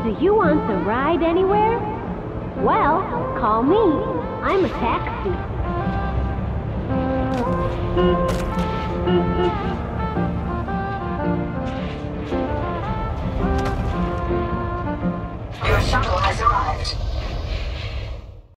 do you want to ride anywhere? Well, call me. I'm a taxi. Your shuttle has arrived.